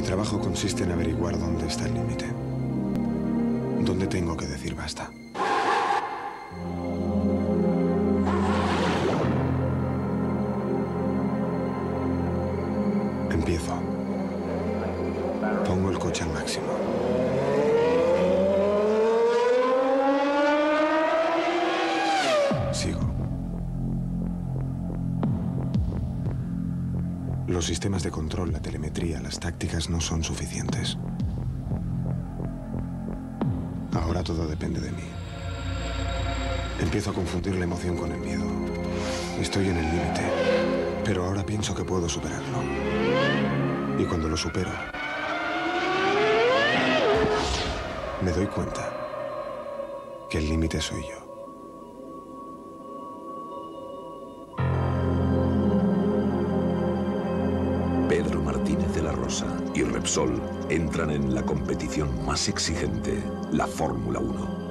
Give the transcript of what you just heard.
Mi trabajo consiste en averiguar dónde está el límite. ¿Dónde tengo que decir basta? Empiezo. Pongo el coche al máximo. Sigo. Los sistemas de control, la telemetría, las tácticas no son suficientes. Ahora todo depende de mí. Empiezo a confundir la emoción con el miedo. Estoy en el límite, pero ahora pienso que puedo superarlo. Y cuando lo supero, me doy cuenta que el límite soy yo. Pedro Martínez de la Rosa y Repsol entran en la competición más exigente, la Fórmula 1.